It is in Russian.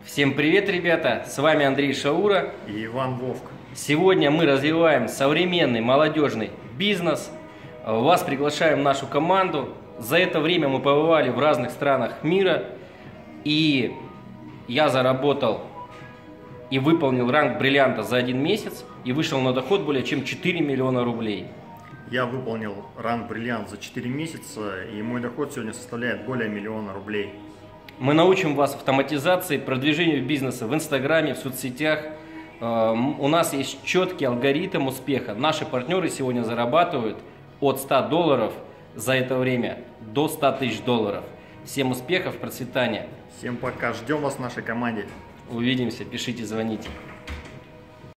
Всем привет, ребята! С вами Андрей Шаура и Иван Вовк. Сегодня мы развиваем современный молодежный бизнес. Вас приглашаем в нашу команду. За это время мы побывали в разных странах мира. И я заработал и выполнил ранг бриллианта за 1 месяц. И вышел на доход более чем 4 миллиона рублей. Я выполнил ранг бриллиант за 4 месяца. И мой доход сегодня составляет более 1 000 000 рублей. Мы научим вас автоматизации, продвижению бизнеса в Инстаграме, в соцсетях. У нас есть четкий алгоритм успеха. Наши партнеры сегодня зарабатывают от $100 за это время до $100 000. Всем успехов, процветания. Всем пока. Ждем вас в нашей команде. Увидимся, пишите, звоните.